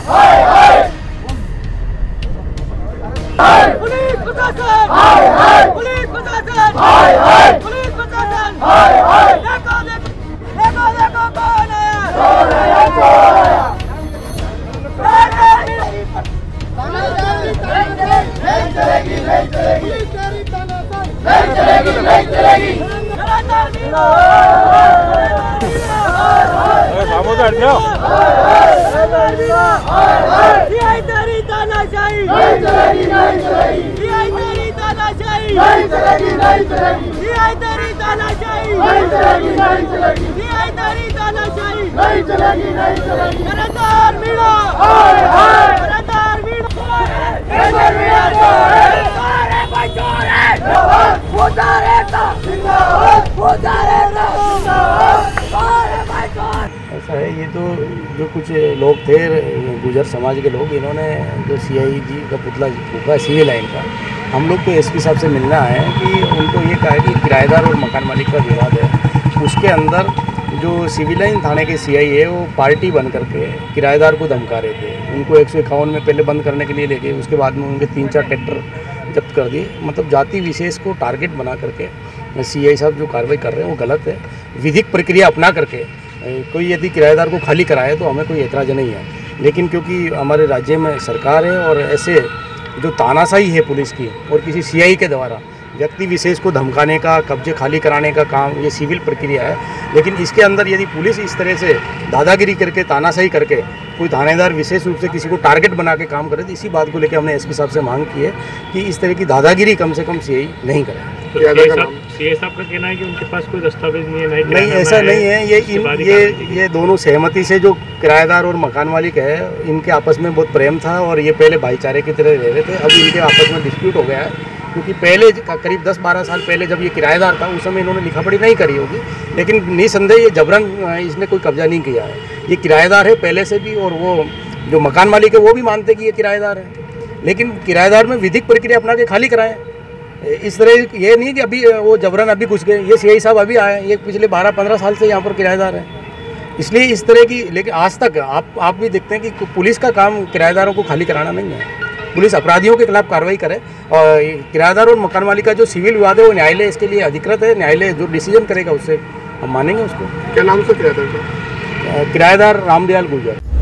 Police प्रशासन, police प्रशासन, police प्रशासन, देखो देखो कौन आया, नहीं चलेगी, नहीं चलेगी, नहीं चलेगी, नहीं चलेगी। सामोदार जाओ। सीआई तेरी तानाशाही नहीं चलेगी, नहीं चलेगी, सीआई तेरी तानाशाही नहीं चलेगी, नहीं चलेगी, सीआई तेरी तानाशाही नहीं चलेगी, नहीं चलेगी, सीआई तेरी तानाशाही नहीं चलेगी, नहीं चलेगी। सरदार मीणा, सरदार मीणा, सरदार मीणा चोर है, चोर है, कोई चोर है, पूजा रहता जिंदाबाद, पूजा रहता जिंदाबाद, चोर है, कोई चोर। ऐसा है, ये तो जो कुछ लोग थे गुजर समाज के लोग, इन्होंने जो सीआई जी का पुतला फूका सिविल लाइन का, हम लोग तो एसपी साहब से मिलना है कि उनको ये कहा कि किराएदार और मकान मालिक का विवाद है, उसके अंदर जो सिविल लाइन थाने के सीआई है वो पार्टी बन करके किराएदार को धमका रहे थे। उनको 151 में पहले बंद करने के लिए लेके उसके बाद में उनके 3-4 ट्रैक्टर जब्त कर दिए। मतलब जाति विशेष को टारगेट बना करके सीआई साहब जो कार्रवाई कर रहे हैं वो गलत है। विधिक प्रक्रिया अपना करके कोई यदि किराएदार को खाली कराए तो हमें कोई एतराज़ नहीं है, लेकिन क्योंकि हमारे राज्य में सरकार है और ऐसे जो तानाशाही है पुलिस की और किसी सीआई के द्वारा व्यक्ति विशेष को धमकाने का, कब्जे खाली कराने का काम, ये सिविल प्रक्रिया है। लेकिन इसके अंदर यदि पुलिस इस तरह से दादागिरी करके, तानाशाही करके कोई थानेदार विशेष रूप से किसी को टारगेट बना के काम करे, तो इसी बात को लेकर हमने एसपी साहब से मांग की है कि इस तरह की दादागिरी कम से कम सीआई नहीं करे। तो सीआई साहब का कहना है कि उनके पास कोई दस्तावेज नहीं है, नहीं ऐसा नहीं है। ये दोनों सहमति से, जो किराएदार और मकान मालिक है, इनके आपस में बहुत प्रेम था और ये पहले भाईचारे की तरह रह रहे थे। अब इनके आपस में डिस्प्यूट हो गया है, क्योंकि पहले करीब 10-12 साल पहले जब ये किराएदार था उस समय इन्होंने लिखा पढ़ी नहीं करी होगी, लेकिन निसंदेह ये जबरन इसने कोई कब्जा नहीं किया है। ये किराएदार है पहले से भी, और वो जो मकान मालिक है वो भी मानते कि ये किराएदार है, लेकिन किराएदार में विधिक प्रक्रिया अपना के खाली कराएं। इस तरह ये नहीं कि अभी वो जबरन अभी घुस गए। ये सीआई साहब अभी आए, ये पिछले 12-15 साल से यहाँ पर किराएदार है, इसलिए इस तरह की। लेकिन आज तक आप भी देखते हैं कि पुलिस का काम किराएदारों को खाली कराना नहीं है। पुलिस अपराधियों के खिलाफ कार्रवाई करे, और किराएदार और मकान मालिक का जो सिविल विवाद है वो न्यायालय इसके लिए अधिकृत है। न्यायालय जो डिसीजन करेगा उससे हम मानेंगे उसको। क्या नाम से किराएदार? किराएदार रामदयाल गुर्जर।